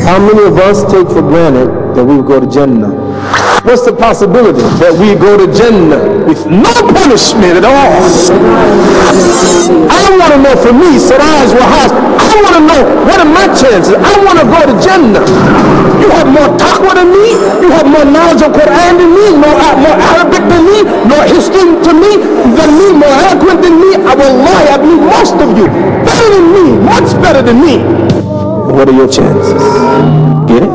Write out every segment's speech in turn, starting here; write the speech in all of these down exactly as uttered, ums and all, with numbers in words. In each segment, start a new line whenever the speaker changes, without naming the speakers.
How many of us take for granted that we will go to Jannah? What's the possibility that we go to Jannah with no punishment at all? I want to know for me, Siraj Wahaj, I want to know what are my chances. I want to go to Jannah. You have more taqwa than me. You have more knowledge of Quran than me, more, more Arabic than me, more history to me than me, more eloquent than me. I will lie, I believe most of you better than me, much better than me. What are your chances? Get it?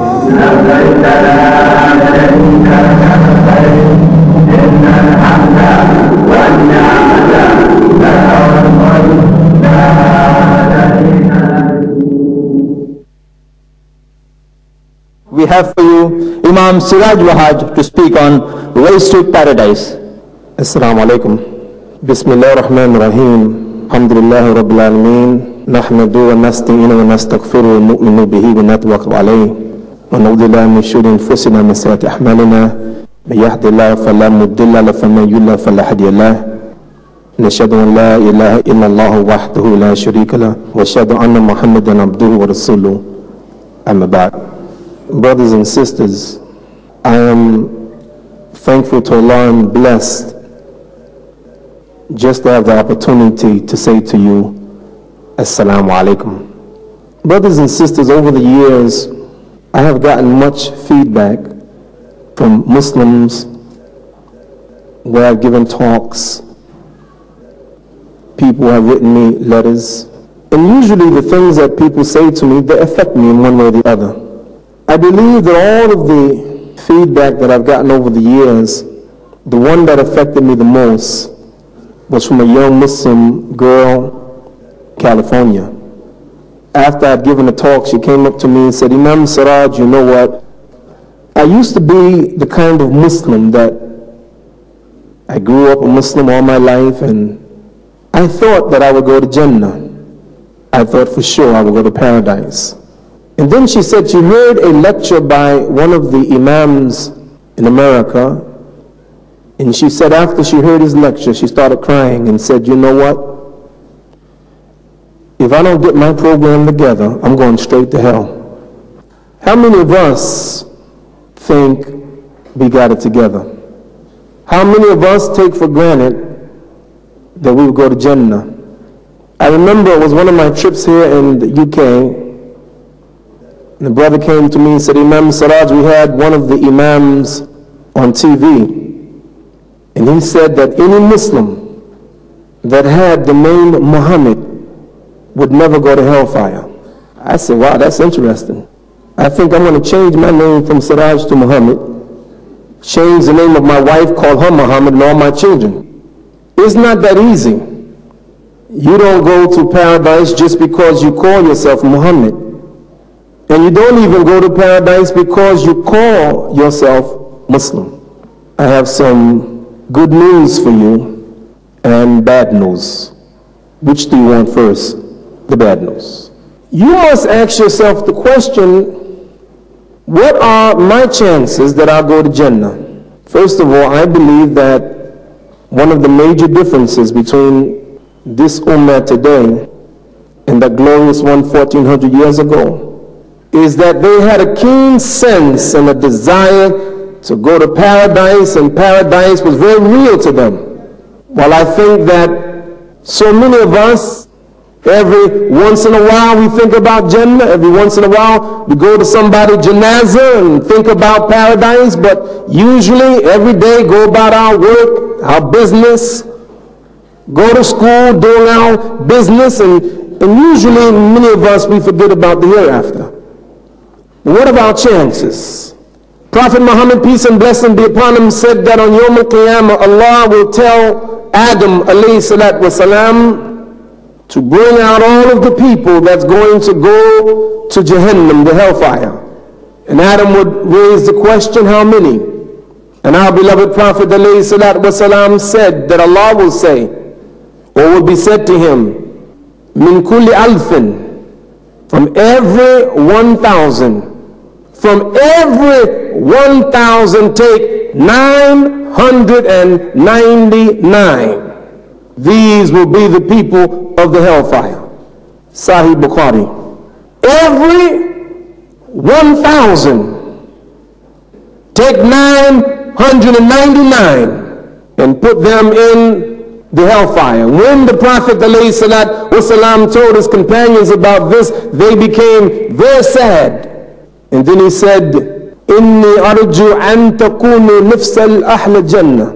We have for you Imam Siraj Wahaj to speak on ways to paradise.
Assalamu alaikum. Bismillah ar-Rahman ar-Rahim. Alhamdulillah Rabbil Alameen. نحمد ونستعين ونستغفر ونؤمن به ونتوكل عليه ونعوذ بالله من شرور انفسنا ومن سيئات اعمالنا من يهد الله فلا مضل له ومن يضلل فلا هادي له نشهد ان لا اله الا الله وحده لا شريك له واشهد ان محمدا عبده ورسوله اما بعد. Brothers and sisters, I am thankful to Allah and blessed just to have the opportunity to say to you Assalamu alaikum. Brothers and sisters, over the years, I have gotten much feedback from Muslims where I've given talks. People have written me letters. And usually the things that people say to me, they affect me in one way or the other. I believe that all of the feedback that I've gotten over the years, the one that affected me the most was from a young Muslim girl, California. After I'd given a talk, she came up to me and said, Imam Siraj, you know what? I used to be the kind of Muslim that I grew up a Muslim all my life, and I thought that I would go to Jannah. I thought for sure I would go to paradise. And then she said she heard a lecture by one of the Imams in America, and she said after she heard his lecture, she started crying and said, you know what? If I don't get my program together, I'm going straight to hell. How many of us think we got it together? How many of us take for granted that we would go to Jannah? I remember it was one of my trips here in the U K, and the brother came to me and said, Imam Siraj, we had one of the Imams on T V, and he said that any Muslim that had the name Muhammad would never go to hellfire. I said, wow, that's interesting. I think I'm going to change my name from Siraj to Muhammad, change the name of my wife, call her Muhammad, and all my children. It's not that easy. You don't go to paradise just because you call yourself Muhammad. And you don't even go to paradise because you call yourself Muslim. I have some good news for you and bad news. Which do you want first? The bad news. You must ask yourself the question, what are my chances that I'll go to Jannah? First of all, I believe that one of the major differences between this ummah today and that glorious one fourteen hundred years ago is that they had a keen sense and a desire to go to paradise, and paradise was very real to them. While I think that so many of us, every once in a while we think about Jannah, every once in a while we go to somebody's janazah and think about paradise, but usually every day go about our work, our business, go to school, doing our business, and, and usually many of us, we forget about the hereafter. What about chances? Prophet Muhammad, peace and blessing be upon him, said that on Yawm al-Qiyamah, Allah will tell Adam alayhi salatu wasalam to bring out all of the people that's going to go to Jahannam, the hellfire. And Adam would raise the question, how many? And our beloved Prophet alayhi salatu wasalam said that Allah will say, or will be said to him, min kulli alfin, from every one thousand, from every one thousand take nine hundred ninety-nine. These will be the people of the hellfire. Sahih Bukhari. Every one thousand. Take nine hundred ninety-nine and put them in the hellfire. When the Prophet ﷺ told his companions about this, they became very sad. And then he said, Inni arju an takunu nifsal ahl jannah.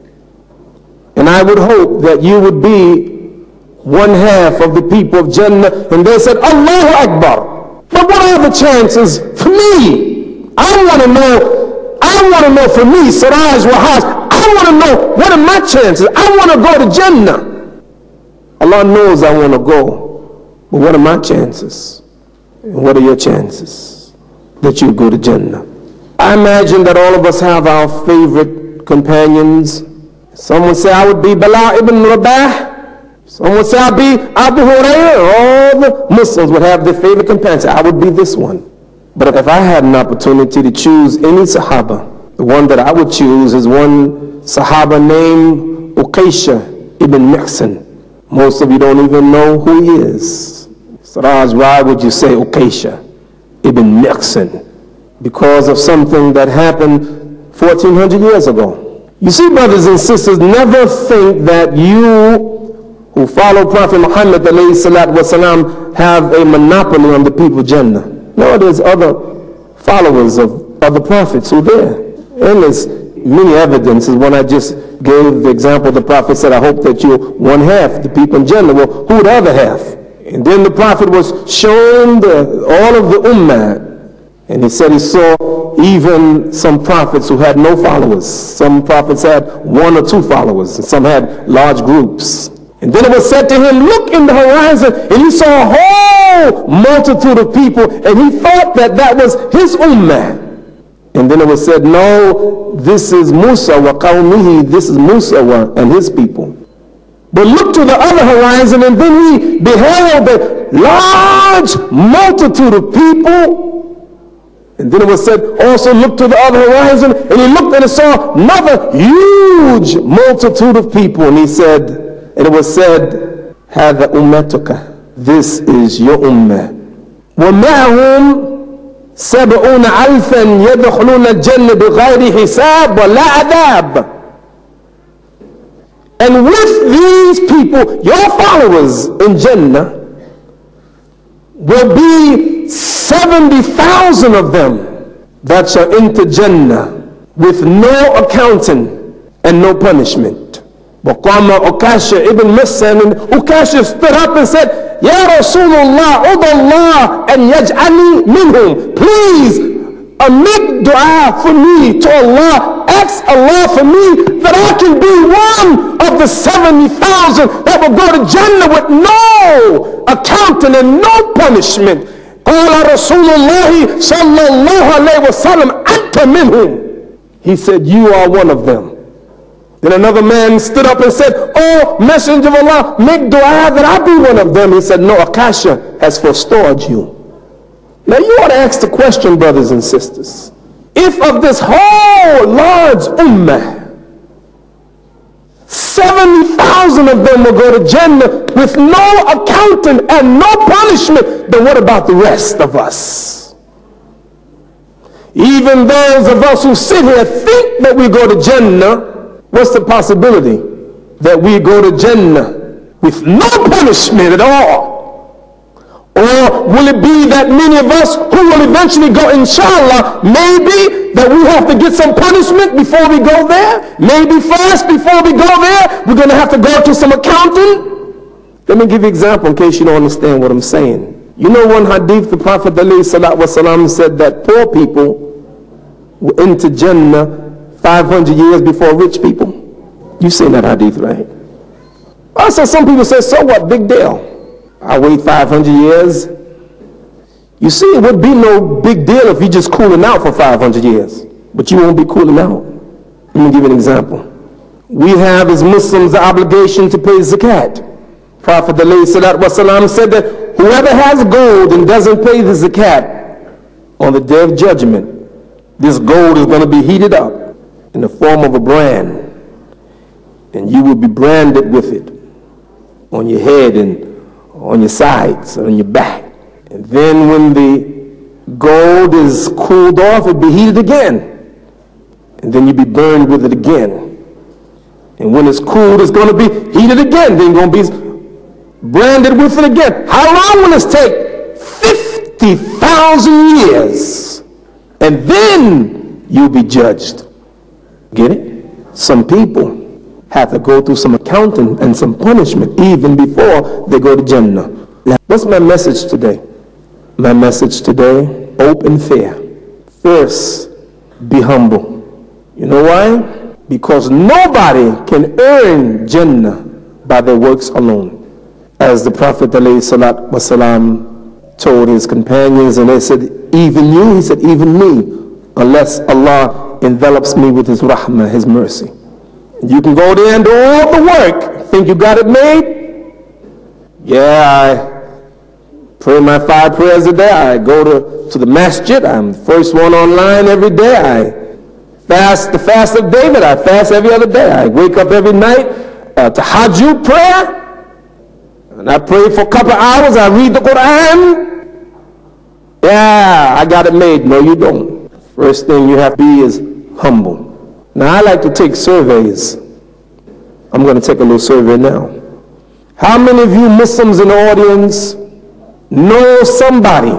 And I would hope that you would be one half of the people of Jannah. And they said, Allahu Akbar. But what are the chances for me? I want to know, I want to know for me, Siraj Wahaj, I want to know, what are my chances? I want to go to Jannah. Allah knows I want to go. But what are my chances? And what are your chances that you go to Jannah? I imagine that all of us have our favorite companions. Some would say I would be Bilal ibn Rabah. Some would say I'd be Abu Hurairah. All the Muslims would have their favorite companions. I would be this one. But if I had an opportunity to choose any Sahaba, the one that I would choose is one Sahaba named Uqaysha ibn Mihsan. Most of you don't even know who he is. Siraj, why would you say Uqaysha ibn Mihsan? Because of something that happened fourteen hundred years ago. You see, brothers and sisters, never think that you who follow Prophet Muhammad ﷺ have a monopoly on the people of Jannah. No, there's other followers of other prophets who are there. And there's many evidences. When I just gave the example, the Prophet said, I hope that you're one half the people in Jannah. Well, who the other half? And then the Prophet was shown the, all of the ummah. And he said he saw even some prophets who had no followers. Some prophets had one or two followers, and some had large groups. And then it was said to him, look in the horizon, and he saw a whole multitude of people, and he thought that that was his ummah. And then it was said, no, this is Musa wa qawmihi, this is Musa wa and his people. But look to the other horizon, and then he beheld a large multitude of people. And then it was said, also look to the other horizon, and he looked and he saw another huge multitude of people. And he said, and it was said, هَذَا أُمَّتُكَ, this is your ummah. وَمَعْهُمْ سَبْعُونَ أَلْفًا يَدْخُلُونَ الْجَنَّةَ بِغَيْرِ حِسَابٍ وَلَا عَذَابٍ. And with these people, your followers in Jannah, will be seventy thousand of them that shall enter Jannah with no accounting and no punishment. وَقَامَ Uqaysha ibn Mihsan, and Uqaysha stood up and said, Ya Rasulullah, udallah and yaj'ani minhum. Please, uh, make dua for me to Allah. Ask Allah for me that I can be one of the seventy thousand that will go to Jannah with no accounting and no punishment. قال رسول الله صلى الله عليه وسلم أنت منهم. He said, you are one of them. Then another man stood up and said, oh, Messenger of Allah, make dua that I be one of them. He said, no, Uqaysha has forestalled you. Now you ought to ask the question, brothers and sisters. If of this whole large ummah, seventy thousand of them will go to Jannah with no accounting and no punishment, then what about the rest of us? Even those of us who sit here think that we go to Jannah, what's the possibility that we go to Jannah with no punishment at all? Or will it be that many of us who will eventually go, inshallah, maybe that we have to get some punishment before we go there? Maybe first, before we go there, we're going to have to go to some accounting? Let me give you an example in case you don't understand what I'm saying. You know one hadith, the Prophet ﷺ said that poor people will enter Jannah five hundred years before rich people. You've seen that hadith, right? Also, some people say, so what, big deal? I wait five hundred years. You see, it would be no big deal if you're just cooling out for five hundred years. But you won't be cooling out. Let me give you an example. We have as Muslims the obligation to pay zakat. Prophet ﷺ said that whoever has gold and doesn't pay the zakat, on the day of judgment, this gold is going to be heated up in the form of a brand. And you will be branded with it on your head and on your sides, on your back. And then when the Gold is cooled off, it'll be heated again. And then you'll be burned with it again. And when it's cooled, it's going to be heated again. Then you're going to be branded with it again. How long will this take? fifty thousand years. And then you'll be judged. Get it? Some people have to go through some accounting and some punishment even before they go to Jannah. Now, what's my message today? My message today, open fair. First, be humble. You know why? Because nobody can earn Jannah by their works alone. As the Prophet ﷺ told his companions, and they said, even you, he said, even me, unless Allah envelops me with his rahmah, his mercy. You can go there and do all the work, think you got it made? Yeah, I pray my five prayers a day, I go to, to the masjid, I'm the first one online every day, I fast the fast of David, I fast every other day, I wake up every night uh, to Hajj prayer, and I pray for a couple of hours, I read the Quran. Yeah, I got it made. No, you don't. First thing you have to be is humble. Now, I like to take surveys. I'm going to take a little survey now. How many of you Muslims in the audience know somebody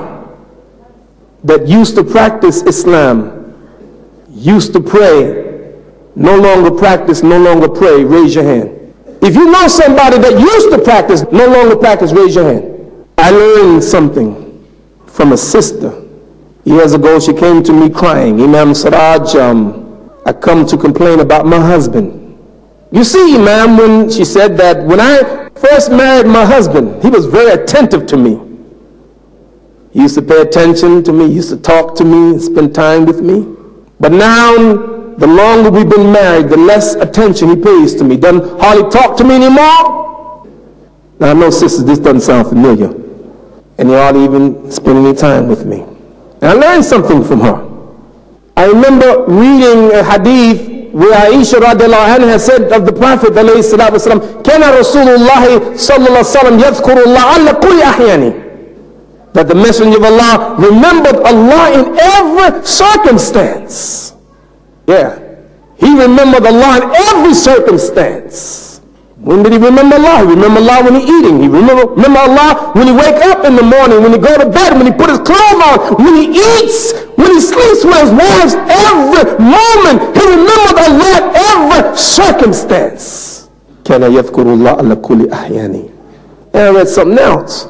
that used to practice Islam, used to pray, no longer practice, no longer pray? Raise your hand. If you know somebody that used to practice, no longer practice, raise your hand. I learned something from a sister. Years ago, she came to me crying. Imam Siraj, um, I come to complain about my husband. You see, Imam, when she said that when I first married my husband, he was very attentive to me. He used to pay attention to me, he used to talk to me, spend time with me. But now, the longer we've been married, the less attention he pays to me. Doesn't hardly talk to me anymore. Now, I know, sisters, this doesn't sound familiar. And you hardly even spend any time with me. And I learned something from her. I remember reading a hadith where Aisha radiallahu anha said of the Prophet alayhi salatu wasalam, Kana Rasulullah sallallahu sallam yadhkurullah ala kulli ahyani. That the Messenger of Allah remembered Allah in every circumstance. Yeah. He remembered Allah in every circumstance. When did he remember Allah? He remember Allah when he's eating. He remember, remember Allah when he wake up in the morning, when he go to bed, when he put his clothes on, when he eats, when he sleeps with his wives. Every moment he remembered Allah in every circumstance. Kana yadhkurullah ala kulli ahyani. And I read something else.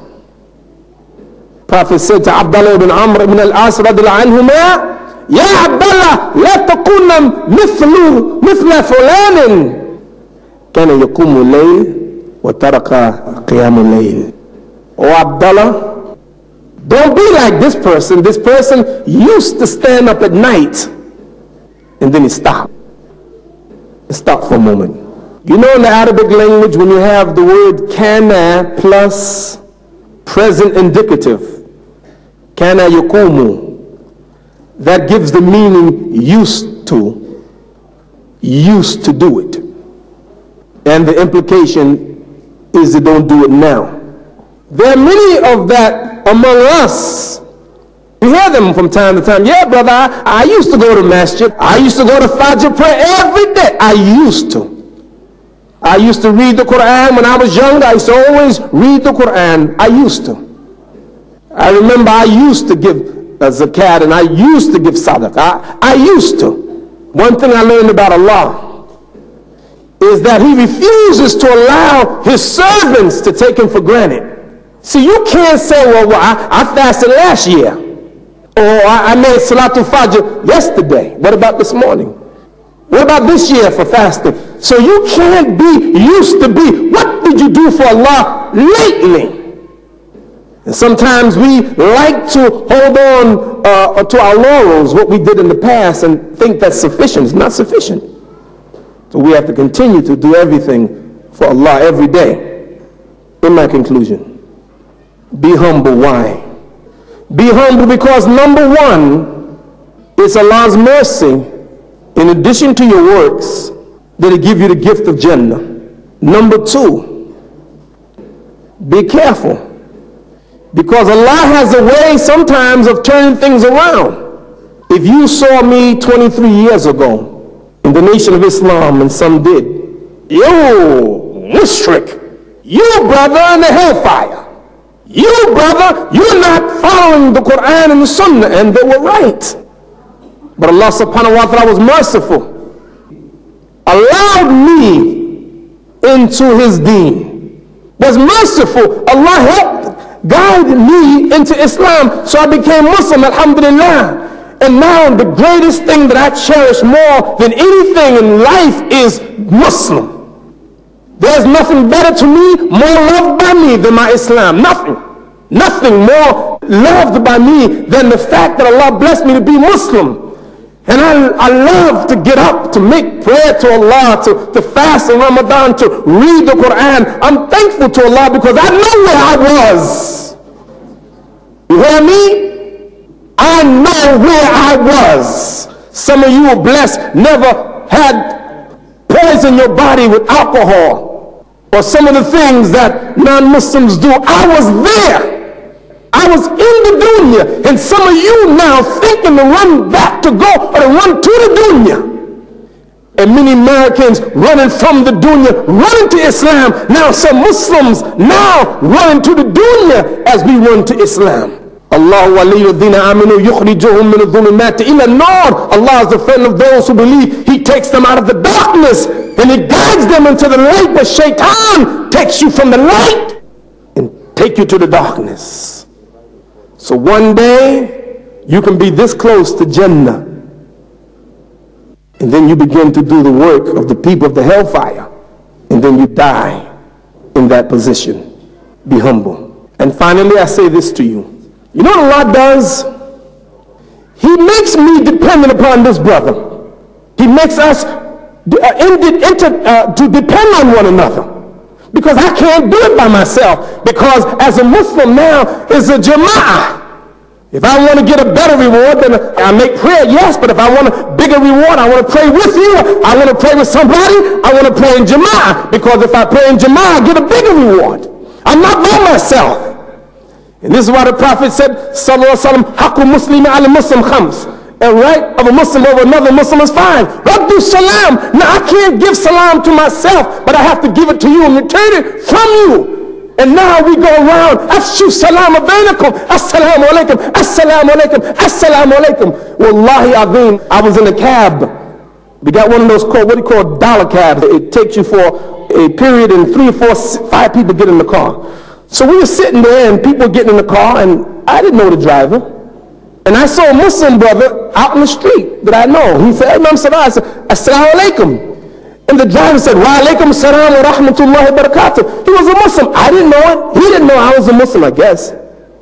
Prophet said to Abdullah ibn Amr ibn al-As radiallahu anhuma, Ya Abdullah, la takuna mithlu mithla fulanin. كان يقوم الليل وترك قيام الليل. Oh Abdullah, don't be like this person. This person used to stand up at night and then he stopped. Stop for a moment. You know, in the Arabic language, when you have the word kana plus present indicative, kana yakumu, that gives the meaning used to, used to do it. And the implication is they don't do it now. There are many of that among us. We hear them from time to time. Yeah, brother, I, I used to go to masjid. I used to go to Fajr prayer every day. I used to. I used to read the Quran when I was younger. I used to always read the Quran. I used to. I remember I used to give a zakat and I used to give sadaqah. I, I used to. One thing I learned about Allah is that he refuses to allow his servants to take him for granted. See, you can't say, well, well I, I fasted last year, or I, I made Salatul Fajr yesterday. What about this morning? What about this year for fasting? So you can't be used to be. What did you do for Allah lately? And sometimes we like to hold on uh, to our laurels, what we did in the past, and think that's sufficient. It's not sufficient. So we have to continue to do everything for Allah every day. In my conclusion, be humble. Why? Be humble because number one, it's Allah's mercy, in addition to your works, that He give you the gift of Jannah. Number two, be careful. Because Allah has a way sometimes of turning things around. If you saw me twenty-three years ago in the Nation of Islam, and some did, yo, mushrik, you brother in the hellfire. You brother, you're not following the Quran and the Sunnah, and they were right. But Allah subhanahu wa ta'ala was merciful, allowed me into his deen, was merciful. Allah helped guide me into Islam, so I became Muslim, alhamdulillah. And now the greatest thing that I cherish more than anything in life is Muslim. There's nothing better to me, more loved by me than my Islam. Nothing. Nothing more loved by me than the fact that Allah blessed me to be Muslim. And I, I love to get up, to make prayer to Allah, to, to fast in Ramadan, to read the Quran. I'm thankful to Allah because I know where I was. You hear me? I know where I was. Some of you are blessed, never had poison your body with alcohol or some of the things that non-Muslims do. I was there. I was in the dunya, and some of you now thinking to run back to go or to run to the dunya. And many Americans running from the dunya, running to Islam. Now some Muslims now running to the dunya as we run to Islam. Allah waliyuddina aminu yukhrijuhum min adh-dhulumati ila an-nur. Allah is the friend of those who believe. He takes them out of the darkness and he guides them into the light. But shaitan takes you from the light and take you to the darkness. So one day you can be this close to Jannah, and then you begin to do the work of the people of the hellfire, and then you die in that position. Be humble. And finally, I say this to you. You know what Allah does? He makes me dependent upon this brother. He makes us uh, inter, uh, to depend on one another. Because I can't do it by myself. Because as a Muslim now is a jama'ah. If I want to get a better reward, then I make prayer, yes. But if I want a bigger reward, I want to pray with you. I want to pray with somebody. I want to pray in jama'ah. Because if I pray in jama'ah, I get a bigger reward. I'm not by myself. And this is why the Prophet said, Sallallahu Alaihi Wasallam, Haqqu Muslimi ala Muslim khams. And right of a Muslim over another Muslim is fine. Raddu salam. Now I can't give salam to myself, but I have to give it to you and return it from you. And now we go around, Afshu salam bainakum, assalamu alaikum, assalamu alaikum, assalamu alaikum. Wallahi azim, I was in a cab. We got one of those called, what do you call dollar cabs. It takes you for a period and three or four, five people get in the car. So we were sitting there and people were getting in the car and I didn't know the driver. And I saw a Muslim brother out in the street that I know. He said, Imam Salah, I said, Assalamu alaikum. And the driver said, Wa alaikum salam wa rahmatullahi wa barakatuh. He was a Muslim. I didn't know it. He didn't know I was a Muslim, I guess.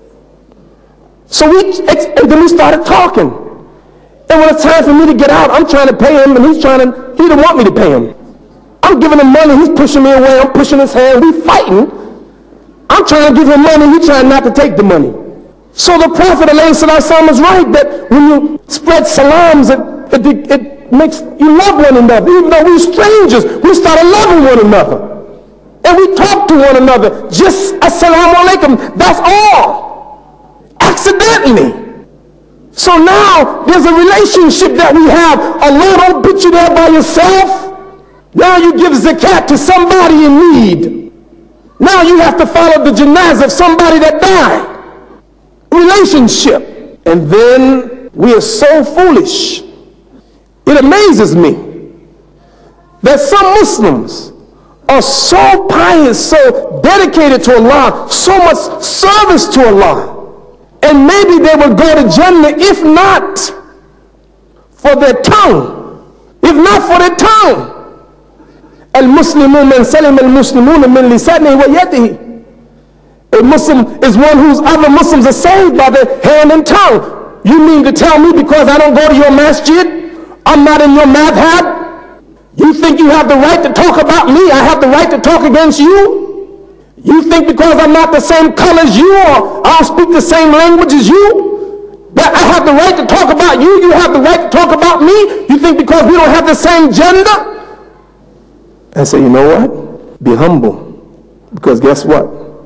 So we, and then we started talking. And when it's time for me to get out, I'm trying to pay him and he's trying to, he didn't want me to pay him. I'm giving him money, he's pushing me away, I'm pushing his hand, we fighting. I'm trying to give him money, he's trying not to take the money. So the Prophet ﷺ is right that when you spread salams, it, it, it makes you love one another. Even though we're strangers, we start loving one another. And we talk to one another. Just assalamu alaikum, that's all. Accidentally. So now there's a relationship that we have. Allah don't put you there by yourself. Now you give zakat to somebody in need. Now you have to follow the janazah of somebody that died. Relationship. And then we are so foolish. It amazes me that some Muslims are so pious, so dedicated to Allah, so much service to Allah, and maybe they will go to Jannah if not for their tongue, if not for their tongue. Al-Muslimun man salim al-Muslimun min lisanihi wa yadihi. A Muslim is one whose other Muslims are saved by their hand and tongue. You mean to tell me because I don't go to your masjid, I'm not in your madhab? You think you have the right to talk about me, I have the right to talk against you? You think because I'm not the same color as you or I don't speak the same language as you, that I have the right to talk about you, you have the right to talk about me? You think because we don't have the same gender? I say, you know what? Be humble. Because guess what?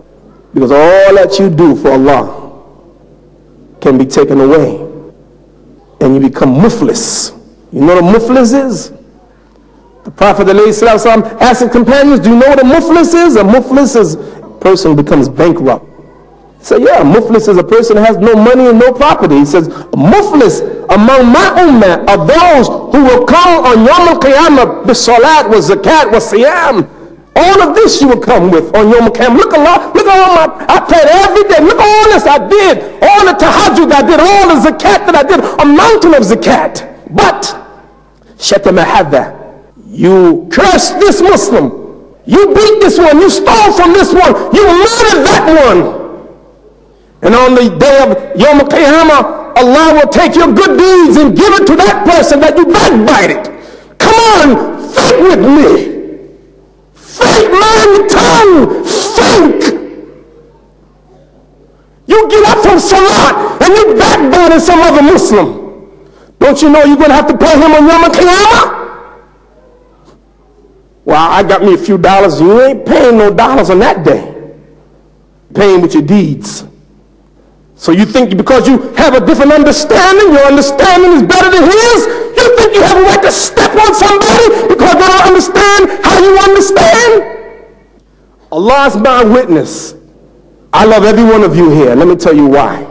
Because all that you do for Allah can be taken away. And you become muflis. You know what a muflis is? The Prophet ﷺ asked his companions, do you know what a muflis is? A muflis is a person who becomes bankrupt. He said, yeah, a muflis is a person who has no money and no property. He says, a muflis among my ummah are those who will come on Yawm al-Qiyamah with salat, with zakat, with siyam. All of this you will come with on Yawm al-Qiyamah. Look Allah, look at all my, I prayed every day. Look at all this I did. All the tahajjud I did, all the zakat that I did, a mountain of zakat. But, shatama hadha, you cursed this Muslim. You beat this one. You stole from this one. You murdered that one. And on the day of Yawm al-Qiyamah, Allah will take your good deeds and give it to that person that you backbited. Come on, think with me. Think, man, tongue, think. You get up from Salat and you backbited some other Muslim. Don't you know you're going to have to pay him on Yawm al-Qiyamah? Well, I got me a few dollars. You ain't paying no dollars on that day. Paying with your deeds. So you think because you have a different understanding, your understanding is better than his? You think you have a right to step on somebody because they don't understand how you understand? Allah is my witness. I love every one of you here. Let me tell you why.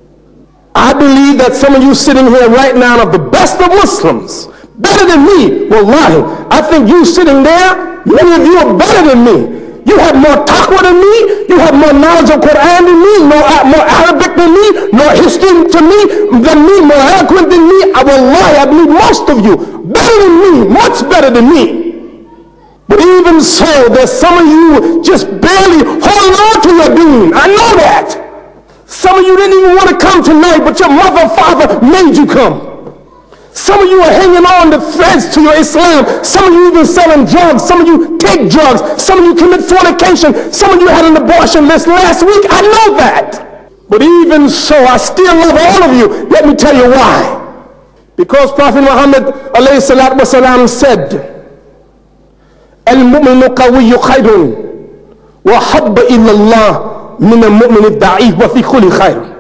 I believe that some of you sitting here right now are the best of Muslims. Better than me. Wallahi. I think you sitting there, many of you are better than me. You have more taqwa than me. You have more knowledge of Quran than me, more, more Arabic than me, more history to me than me, more eloquent than me. I will lie. I believe most of you better than me, much better than me. But even so, there's some of you just barely holding on to your deen. I know that. Some of you didn't even want to come tonight, but your mother and father made you come. Some of you are hanging on to threads to your Islam. Some of you even selling drugs. Some of you take drugs. Some of you commit fornication. Some of you had an abortion list last week. I know that. But even so, I still love all of you. Let me tell you why. Because Prophet Muhammad alayhi salatu wasalam said, Al-mu'minu qawiyyu khayrun wa habba illa Allah min al-mu'min al-da'if wa fi kulli khayr.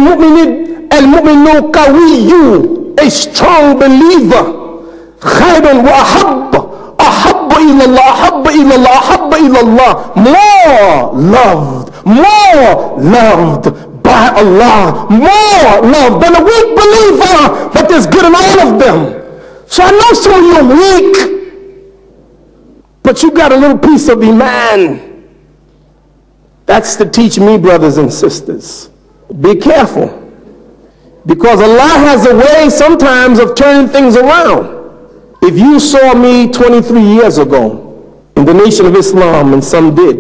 Al-mu'minu qawiyyu, a strong believer, khayrun wa ahabba, ahabba ilallah, ahabba ilallah, ahabba ilallah, more loved, more loved by Allah, more loved than a weak believer, but there's good in all of them. So I know some of you are weak, but you got a little piece of Iman. That's to teach me, brothers and sisters, be careful. Because Allah has a way sometimes of turning things around. If you saw me twenty-three years ago in the Nation of Islam, and some did,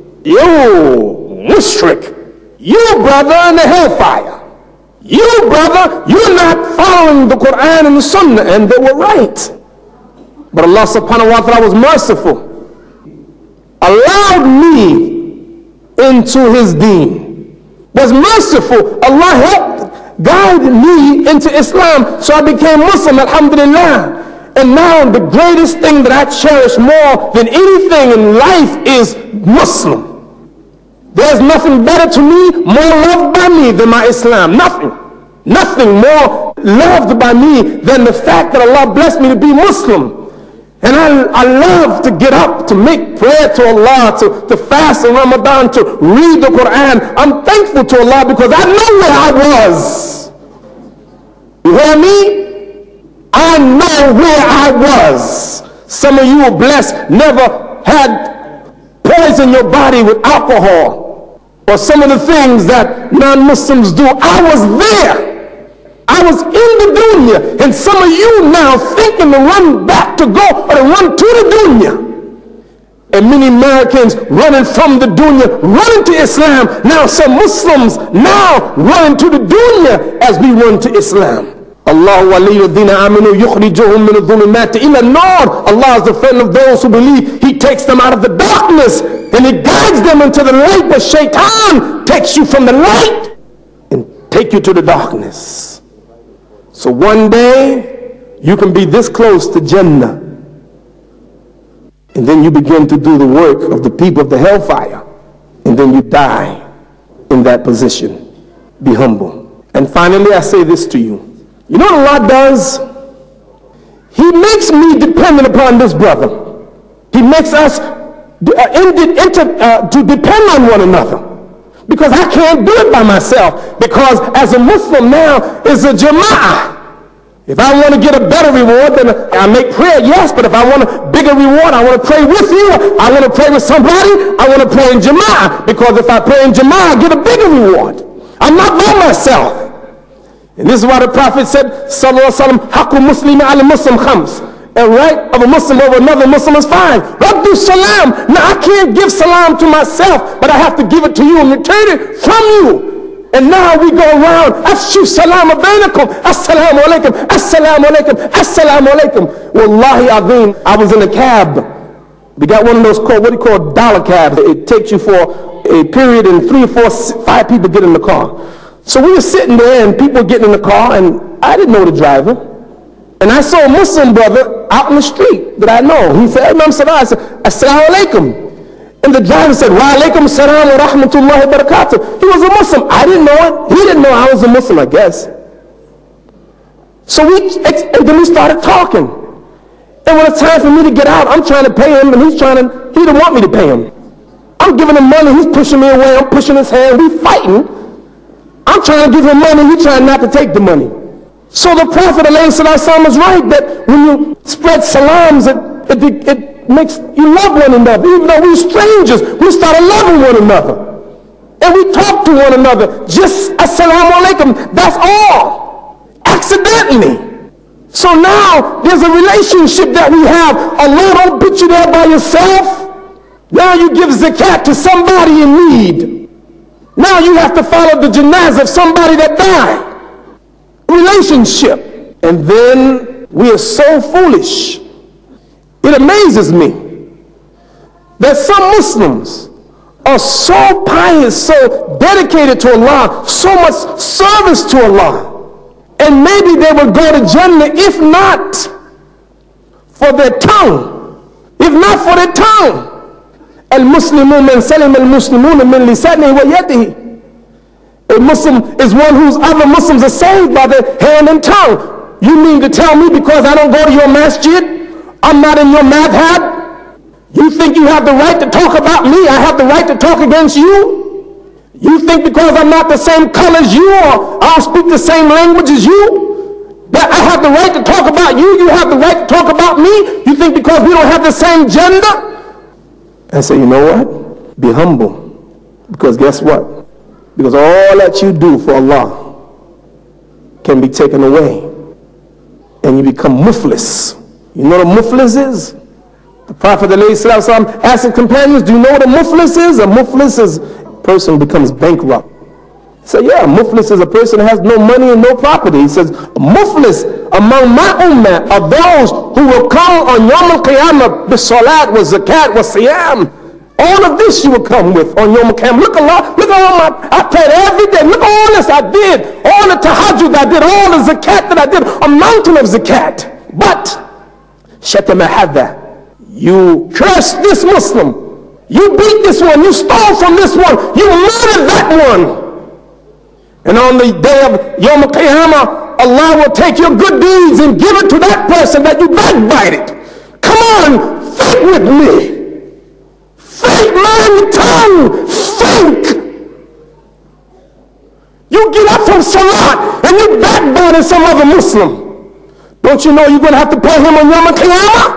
yo, mushrik, you brother in the hellfire. You brother, you're not following the Quran and the Sunnah, and they were right. But Allah subhanahu wa ta'ala was merciful. Allowed me into his deen. Was merciful. Allah helped guide me into Islam, so I became Muslim, alhamdulillah. And now the greatest thing that I cherish more than anything in life is Muslim. There's nothing better to me, more loved by me than my Islam. Nothing. Nothing more loved by me than the fact that Allah blessed me to be Muslim. And I, I love to get up, to make prayer to Allah, to, to fast in Ramadan, to read the Quran. I'm thankful to Allah because I know where I was. You hear me? I know where I was. Some of you are blessed, never had poison your body with alcohol or some of the things that non-Muslims do. I was there. I was in the dunya, and some of you now thinking to run back to go or to run to the dunya. And many Americans running from the dunya, running to Islam. Now some Muslims now running to the dunya as we run to Islam. Allah waliyuddina aminu yukhrijuhum min adh-dhulumati ila an-nur. Allah is the friend of those who believe. He takes them out of the darkness and he guides them into the light. But shaitan takes you from the light and take you to the darkness. So one day you can be this close to Jannah, and then you begin to do the work of the people of the hellfire, and then you die. in that position. Be humble. And finally, I say this to you. You know what Allah does? He makes me dependent upon this brother. He makes us uh, inter, uh, to depend on one another. Because I can't do it by myself. Because as a Muslim now is a jama'ah. If I want to get a better reward, then I make prayer, yes. But if I want a bigger reward, I want to pray with you. I want to pray with somebody. I want to pray in jama'ah. Because if I pray in jama'ah, I get a bigger reward. I'm not by myself. And this is why the Prophet said, Sallallahu Alaihi Wasallam, Haqqu Muslimi ala Muslim khams. A right of a Muslim over another Muslim is fine. Raddu salam. Now I can't give salam to myself, but I have to give it to you and return it from you. And now we go around, Afshu salam bainakum, assalamu alaikum, assalamu alaikum, assalamu alaikum. Wallahi azim, I was in a cab. We got one of those called, what do you call dollar cabs. It takes you for a period and three or four, five people get in the car. So we were sitting there and people were getting in the car and I didn't know the driver. And I saw a Muslim brother out in the street that I know. He said, Imam Salah, I said, Assalamu alaikum. And the driver said, Wa alaikum salam wa rahmatullahi wa barakatuh. He was a Muslim. I didn't know it. He didn't know I was a Muslim, I guess. So we, and then we started talking. And when it's time for me to get out, I'm trying to pay him and he's trying to, he didn't want me to pay him. I'm giving him money, he's pushing me away, I'm pushing his hand, we fighting. I'm trying to give him money, he's trying not to take the money. So the Prophet ﷺ is right that when you spread salams, it, it, it makes you love one another. Even though we're strangers, we start loving one another. And we talk to one another. Just assalamu alaikum, that's all. Accidentally. So now there's a relationship that we have. Allah don't put you there by yourself. Now you give zakat to somebody in need. Now you have to follow the janazah of somebody that died. Relationship. And then we are so foolish. It amazes me that some Muslims are so pious, so dedicated to Allah, so much service to Allah, and maybe they will go to Jannah if not for their tongue, if not for their tongue. Al-Muslimun man salim al-Muslimun min lisanihi wa yadihi. A Muslim is one whose other Muslims are saved by their hand and tongue. You mean to tell me because I don't go to your masjid, I'm not in your madhab? You think you have the right to talk about me, I have the right to talk against you? You think because I'm not the same color as you or I don't speak the same language as you, that I have the right to talk about you, you have the right to talk about me? You think because we don't have the same gender? I say, you know what? Be humble. Because guess what? Because all that you do for Allah can be taken away. And you become muflis. You know what a muflis is? The Prophet ﷺ asked his companions, do you know what a muflis is? A muflis is a person who becomes bankrupt. He said, yeah, a muflis is a person who has no money and no property. He says, a muflis among my ummah are those who will come on Yawm al-Qiyamah with salat, with zakat, with siyam. All of this you will come with on Yawm al-Qiyamah. Look Allah, look at all my, I prayed every day. Look at all this I did. All the tahajjud I did, all the zakat that I did, a mountain of zakat. But, shatama hadha, you cursed this Muslim. You beat this one. You stole from this one. You murdered that one. And on the day of Yawm al-Qiyamah, Allah will take your good deeds and give it to that person that you backbited. Come on, think with me. Think, man, tongue, think. You get up from Salat and you backbited some other Muslim. Don't you know you're going to have to pay him on Yawm al-Qiyamah?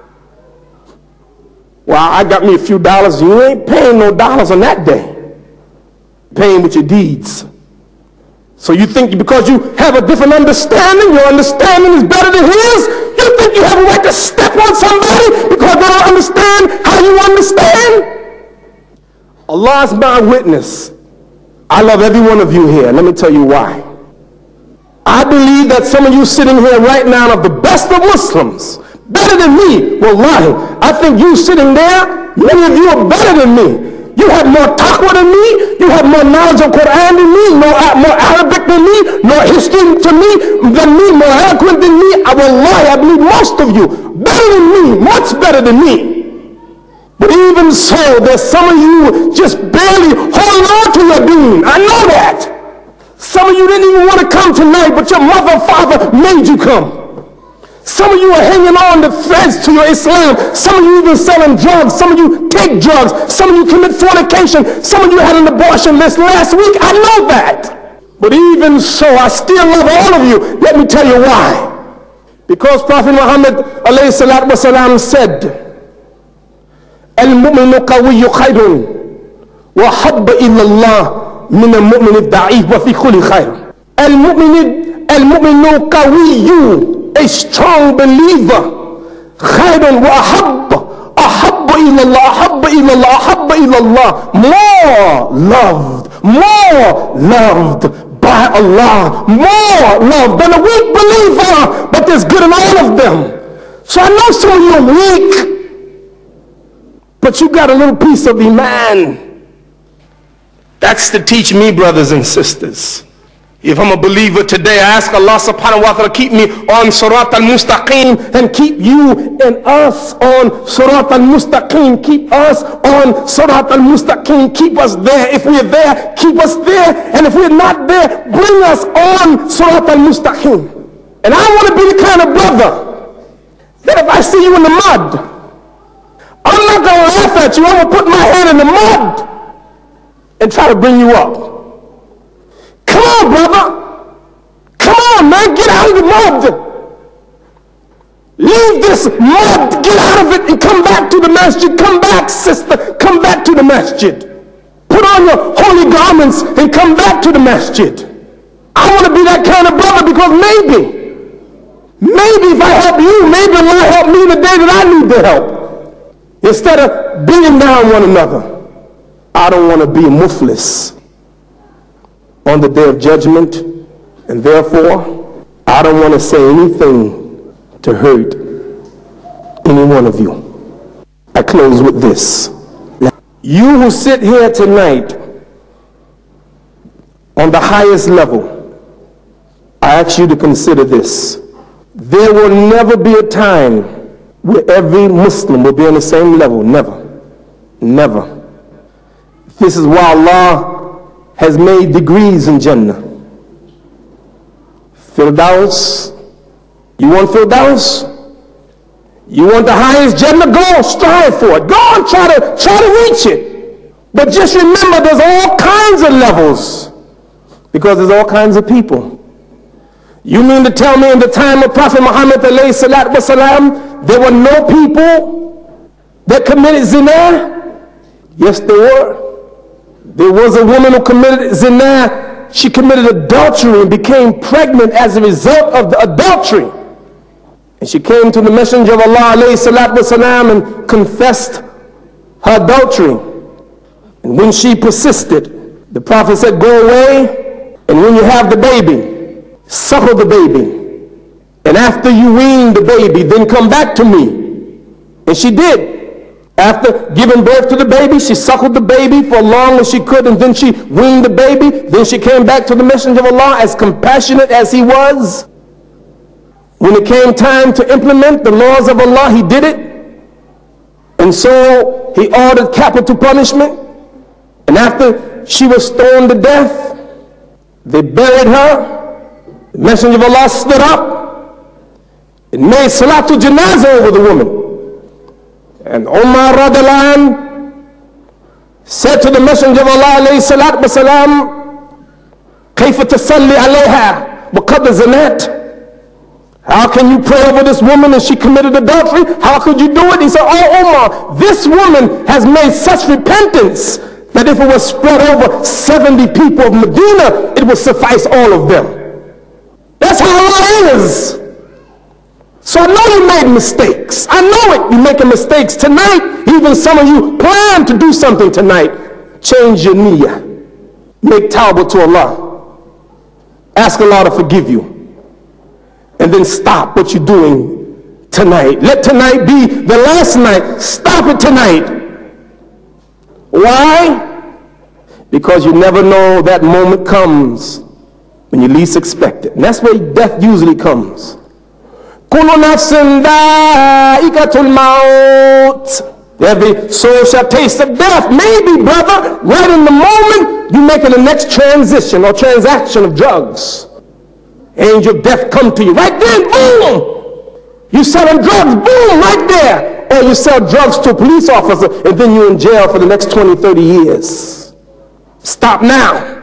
Well, I got me a few dollars. You ain't paying no dollars on that day. Paying with your deeds. So you think because you have a different understanding, your understanding is better than his? You think you have a right to step on somebody because they don't understand how you understand? Allah is my witness. I love every one of you here. Let me tell you why. I believe that some of you sitting here right now are the best of Muslims. Better than me. Wallahi. I think you sitting there, many of you are better than me. You have more taqwa than me. You have more knowledge of Quran than me, more, more Arabic than me, more history to me than me, more eloquent than me. I wallahi, I believe most of you better than me, much better than me. But even so, there's some of you just barely holding on to your deen. I know that. Some of you didn't even want to come tonight, but your mother and father made you come. Some of you are hanging on the threads to your Islam. Some of you even selling drugs. Some of you take drugs. Some of you commit fornication. Some of you had an abortion list last week. I know that. But even so, I still love all of you. Let me tell you why. Because Prophet Muhammad alayhi salatu wasalam said, المؤمن قوي خير وحب إلى الله من المؤمن الضعيف وفي كل خير. المؤمن المؤمن قوي, a strong believer, خير وأحب أحب إلى الله أحب إلى الله أحب إلى الله, more loved, more loved by Allah, more loved than a weak believer. But there's good in all of them. So I know some of you are weak, but you got a little piece of Iman. That's to teach me, brothers and sisters. If I'm a believer today, I ask Allah subhanahu wa ta'ala keep me on Surat al-Mustaqim and keep you and us on Surat al-Mustaqim. Keep us on Surat al-Mustaqim. Keep us there. If we're there, keep us there. And if we're not there, bring us on Surat al-Mustaqim. And I want to be the kind of brother that if I see you in the mud, I'm not going to laugh at you. I'm going to put my head in the mud and try to bring you up. Come on, brother. Come on, man. Get out of the mud. Leave this mud. Get out of it and come back to the masjid. Come back, sister. Come back to the masjid. Put on your holy garments and come back to the masjid. I want to be that kind of brother because maybe, maybe if I help you, maybe Allah help me the day that I need the help. Instead of beating down one another, I don't want to be muflis on the day of judgment, and therefore I don't want to say anything to hurt any one of you. I close with this. You who sit here tonight on the highest level, I ask you to consider this. There will never be a time where every Muslim will be on the same level. Never. Never. This is why Allah has made degrees in Jannah. Firdaus. You want Firdaus? You want the highest Jannah? Go strive for it. Go and try to, try to reach it. But just remember there's all kinds of levels because there's all kinds of people. You mean to tell me in the time of Prophet Muhammad alayhi salatu wasalam, there were no people that committed zina? Yes, there were. There was a woman who committed zina. She committed adultery and became pregnant as a result of the adultery. And she came to the Messenger of Allah alayhi salatu wasalam and confessed her adultery. And when she persisted, the Prophet said, go away, and when you have the baby, suckle the baby. And after you wean the baby, then come back to me. And she did. After giving birth to the baby, she suckled the baby for as long as she could, and then she weaned the baby. Then she came back to the Messenger of Allah as compassionate as he was. When it came time to implement the laws of Allah, he did it. And so he ordered capital punishment. And after she was stoned to death, they buried her. The Messenger of Allah stood up and made Salatul Janazah over the woman. And Umar radiallahu anh said to the Messenger of Allah alayhi salatu wasalam, كيف تصلي عليها وقد زنت? How can you pray over this woman and she committed adultery? How could you do it? He said, oh Umar, this woman has made such repentance that if it was spread over seventy people of Medina, it would suffice all of them. That's how Allah is. So I know you made mistakes. I know it. You're making mistakes tonight. Even some of you plan to do something tonight. Change your niyyah. Make tawbah to Allah. Ask Allah to forgive you. And then stop what you're doing tonight. Let tonight be the last night. Stop it tonight. Why? Because you never know that moment comes when you least expect it. And that's where death usually comes. كل نفس ذائقة الموت. Every soul shall taste of death. Maybe, brother, right in the moment, you making the next transition or transaction of drugs. Angel of death come to you. Right then, boom! You selling drugs, boom, right there. Or you sell drugs to a police officer and then you're in jail for the next twenty, thirty years. Stop now.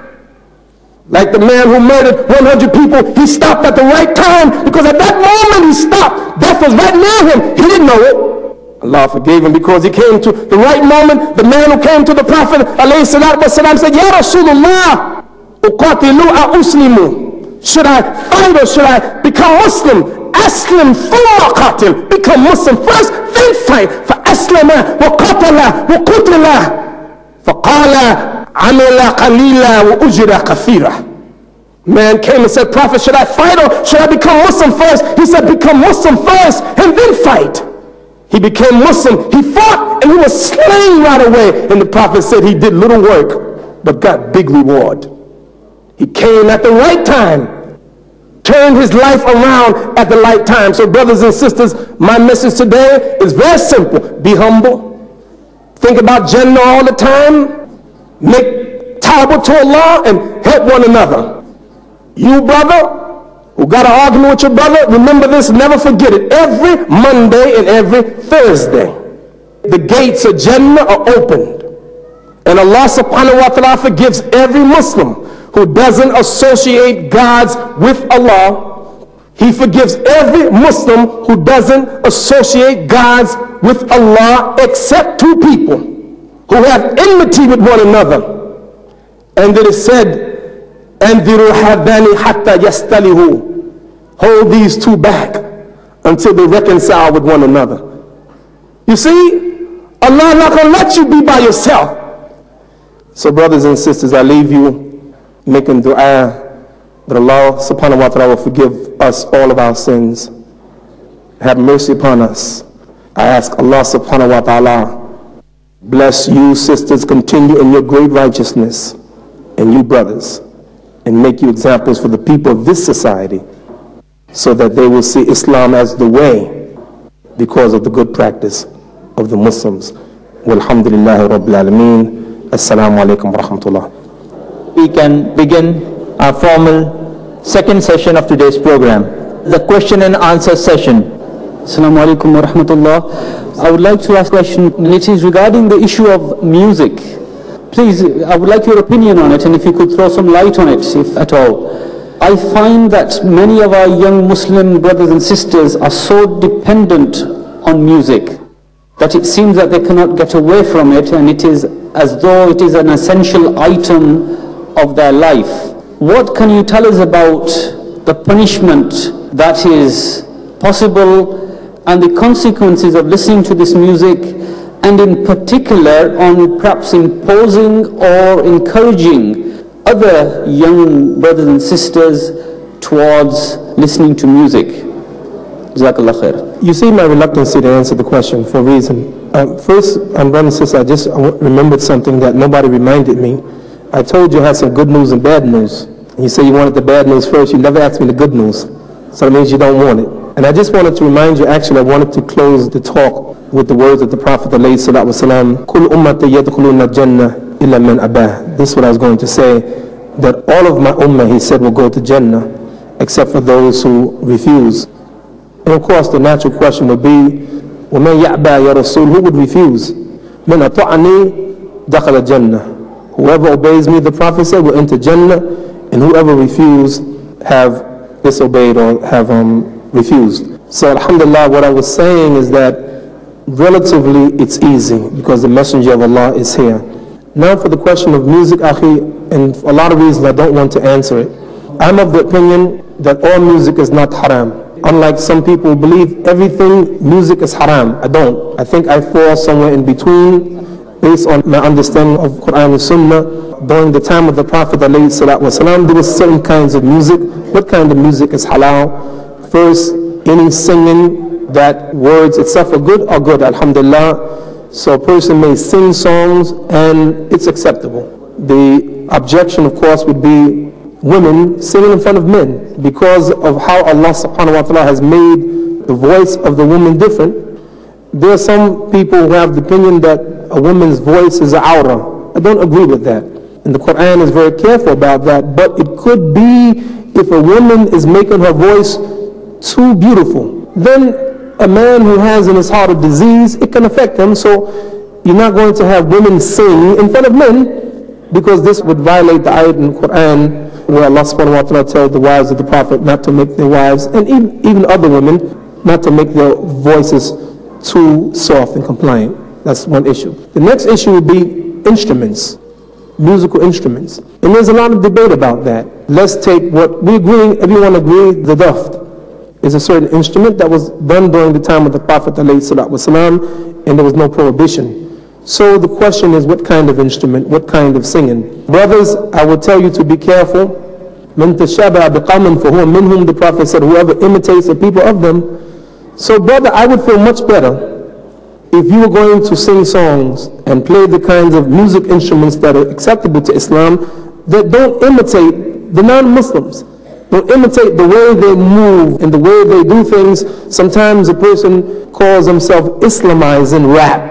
Like the man who murdered one hundred people, he stopped at the right time because at that moment he stopped. Death was right near him. He didn't know it. Allah forgave him because he came to the right moment. The man who came to the Prophet ﷺ said, Ya Rasulullah, uqatilu a uslimu. Should I fight or should I become Muslim? Aslim thumma qatil. Become Muslim first, then fight. فأسلم وقتل وقتل فقال عمل قليلا وأجر كثيرا. Man came and said, Prophet, should I fight or should I become Muslim first? He said, become Muslim first and then fight. He became Muslim. He fought and he was slain right away. And the Prophet said he did little work but got big reward. He came at the right time, turned his life around at the right time. So brothers and sisters, my message today is very simple. Be humble. Think about Jannah all the time. Make tawbah to Allah and help one another. You brother who got an argument with your brother, remember this, never forget it. Every Monday and every Thursday, the gates of Jannah are opened. And Allah subhanahu wa ta'ala forgives every Muslim who doesn't associate gods with Allah. He forgives every Muslim who doesn't associate gods with Allah except two people who have enmity with one another. And it is said, أَنذِرُوا هَذَانِ حَتَّى يَسْتَلِهُ. Hold these two back until they reconcile with one another. You see, Allah not going to let you be by yourself. So brothers and sisters, I leave you making dua that Allah subhanahu wa ta'ala will forgive us all of our sins. Have mercy upon us. I ask Allah subhanahu wa ta'ala bless you sisters, continue in your great righteousness, and you brothers, and make you examples for the people of this society so that they will see Islam as the way because of the good practice of the Muslims. Walhamdulillahi Rabbil Alameen. Assalamu alaikum wa rahmatullah.
We can begin our formal second session of today's program, the question and answer session.
Assalamu alaikum wa rahmatullah. I would like to ask a question, and it is regarding the issue of music. Please, I would like your opinion on it, and if you could throw some light on it, if at all. I find that many of our young Muslim brothers and sisters are so dependent on music that it seems that they cannot get away from it, and it is as though it is an essential item of their life. What can you tell us about the punishment that is possible and the consequences of listening to this music, and in particular on perhaps imposing or encouraging other young brothers and sisters towards listening to music? Jazakallah khair.
You see my reluctancy to answer the question for a reason. Um, first, um, brother and sister, I just remembered something that nobody reminded me. I told you I had some good news and bad news. And you say you wanted the bad news first. You never asked me the good news. So that means you don't want it. And I just wanted to remind you, actually, I wanted to close the talk with the words of the Prophet alayhi salatu wasalam, Kul ummati yadkhuluna jannah illa man abah. This is what I was going to say, that all of my ummah, he said, will go to Jannah, except for those who refuse. And of course, the natural question would be, وَمَنْ يَعْبَى يَا رَسُولُ, who would refuse? مَنْ أَطَعَنِي دَخَلَ جَنَّةً. Whoever obeys me, the Prophet said, will enter Jannah, and whoever refused have disobeyed or have um, refused. So alhamdulillah, what I was saying is that relatively it's easy because the Messenger of Allah is here. Now for the question of music, akhi, and for a lot of reasons I don't want to answer it. I'm of the opinion that all music is not haram. Unlike some people who believe everything music is haram. I don't. I think I fall somewhere in between based on my understanding of Quran and Sunnah. During the time of the Prophet ﷺ, there were certain kinds of music. What kind of music is halal? First, any singing that words itself are good are good, alhamdulillah. So a person may sing songs and it's acceptable. The objection, of course, would be women singing in front of men because of how Allah subhanahu wa ta'ala has made the voice of the woman different. There are some people who have the opinion that a woman's voice is an aura. I don't agree with that. And the Quran is very careful about that. But it could be if a woman is making her voice too beautiful. Then a man who has in his heart a disease, it can affect him. So you're not going to have women sing in front of men, because this would violate the ayat in the Quran where Allah subhanahu wa ta'ala tells the wives of the Prophet not to make their wives, and even, even other women, not to make their voices too soft and compliant. That's one issue. The next issue would be instruments, musical instruments. And there's a lot of debate about that. Let's take what we agree, everyone agrees, the daft is a certain instrument that was done during the time of the Prophet ﷺ, and there was no prohibition. So the question is, what kind of instrument, what kind of singing? Brothers, I would tell you to be careful. مَنْ تَشَابَهَ بِقَوْمٍ فَهُوَ مِنْهُمْ, the Prophet said, whoever imitates the people of them. So brother, I would feel much better if you were going to sing songs and play the kinds of music instruments that are acceptable to Islam, that don't imitate the non-Muslims. Don't imitate the way they move and the way they do things. Sometimes a person calls himself Islamizing rap.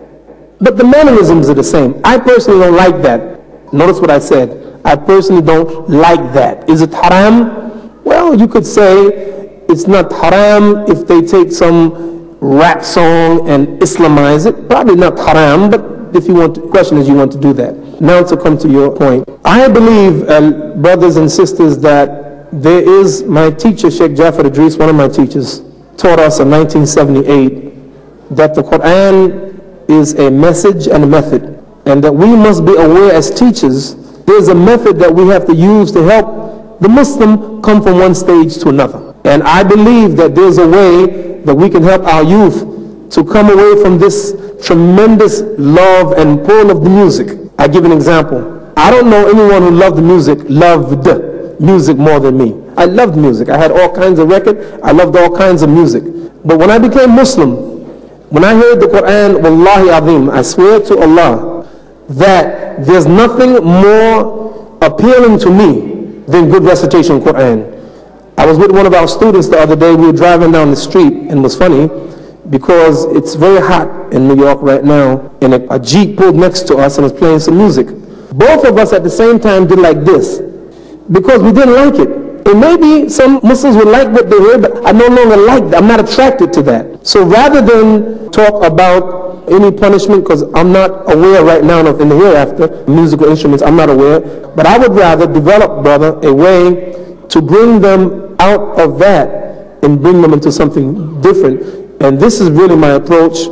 But the mannerisms are the same. I personally don't like that. Notice what I said. I personally don't like that. Is it haram? Well, you could say it's not haram if they take some rap song and Islamize it. Probably not haram, but if you want to, the question is you want to do that. Now to come to your point. I believe, uh, brothers and sisters, that there is, my teacher, Sheikh Jafar Idris, one of my teachers, taught us in nineteen seventy-eight that the Quran is a message and a method, and that we must be aware as teachers there's a method that we have to use to help the Muslim come from one stage to another. And I believe that there's a way that we can help our youth to come away from this tremendous love and pull of the music. I give an example. I don't know anyone who loved music, loved music more than me. I loved music. I had all kinds of records. I loved all kinds of music. But when I became Muslim, when I heard the Quran, Wallahi Azim, I swear to Allah that there's nothing more appealing to me than good recitation of Quran. I was with one of our students the other day. We were driving down the street, and it was funny because it's very hot in New York right now, and a, a Jeep pulled next to us and was playing some music. Both of us at the same time did like this because we didn't like it. And maybe some Muslims would like what they hear, but I no longer like that. I'm not attracted to that. So rather than talk about any punishment, because I'm not aware right now of in the hereafter, musical instruments, I'm not aware, but I would rather develop, brother, a way to bring them out of that and bring them into something different. And this is really my approach.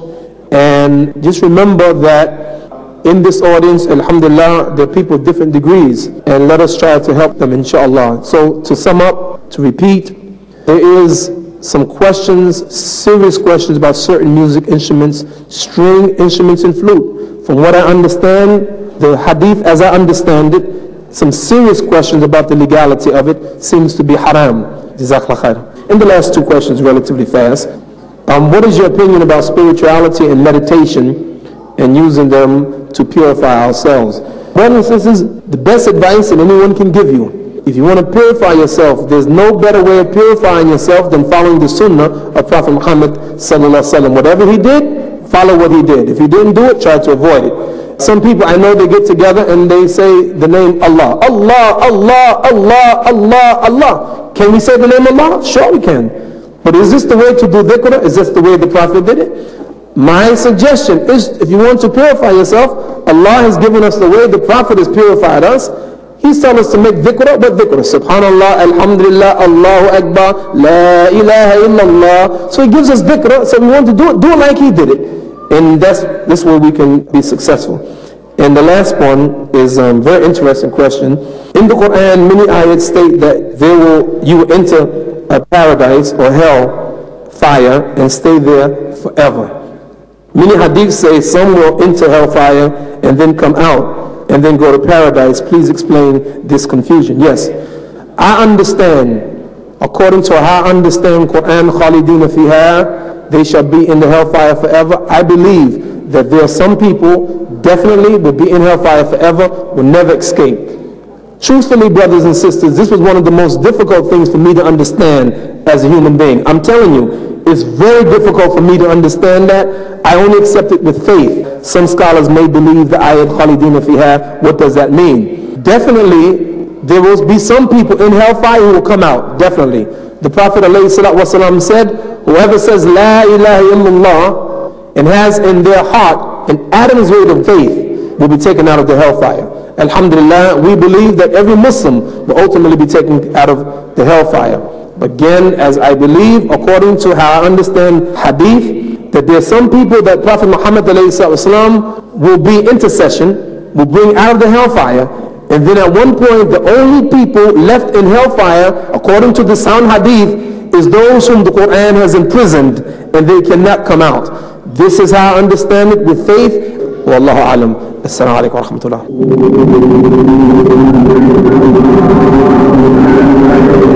And just remember that in this audience, alhamdulillah, there are people of different degrees, and let us try to help them, inshallah. So to sum up, to repeat, there is some questions, serious questions about certain music instruments, string instruments and flute. From what I understand, the hadith as I understand it, some serious questions about the legality of it seems to be haram. Jazakallah khair. In the last two questions, relatively fast, um, what is your opinion about spirituality and meditation and using them to purify ourselves? Brothers and sisters, the best advice that anyone can give you, if you want to purify yourself, there's no better way of purifying yourself than following the sunnah of Prophet Muhammad sallallahu alaihi wasallam. Whatever he did, follow what he did. If he didn't do it, try to avoid it. Some people I know, they get together and they say the name Allah. Allah, Allah, Allah, Allah, Allah. Can we say the name Allah? Sure we can. But is this the way to do dhikr? Is this the way the Prophet did it? My suggestion is, if you want to purify yourself, Allah has given us the way. The Prophet has purified us. He's telling us to make dhikr, but dhikr. Subhanallah, alhamdulillah, Allahu Akbar, la ilaha illallah. So he gives us dhikr, so we want to do it, do it like he did it. And that's this way we can be successful. And the last one is a um, very interesting question. In the Quran, many ayats state that there will, you will enter a paradise or hell fire and stay there forever. Many hadiths say some will enter hellfire and then come out and then go to paradise. Please explain this confusion. Yes, I understand, according to how I understand Quran, Khalidina fiha, they shall be in the hellfire forever. I believe that there are some people definitely will be in hellfire forever, will never escape. Truthfully, brothers and sisters, this was one of the most difficult things for me to understand as a human being. I'm telling you, It's very difficult for me to understand that. I only accept it with faith. Some scholars may believe the ayat Khalidina fiha. What does that mean? Definitely, there will be some people in hellfire who will come out. Definitely. The Prophet ﷺ said, whoever says La ilaha illallah and has in their heart an atom's weight of faith will be taken out of the hellfire. Alhamdulillah, we believe that every Muslim will ultimately be taken out of the hellfire. But again, as I believe, according to how I understand hadith, that there are some people that Prophet Muhammad ﷺ will be intercession, will bring out of the hellfire, and then at one point the only people left in hellfire, according to the sound hadith, is those whom the Quran has imprisoned, and they cannot come out. This is how I understand it with faith. Wallahu alam. Assalamu alaikum wa rahmatullah.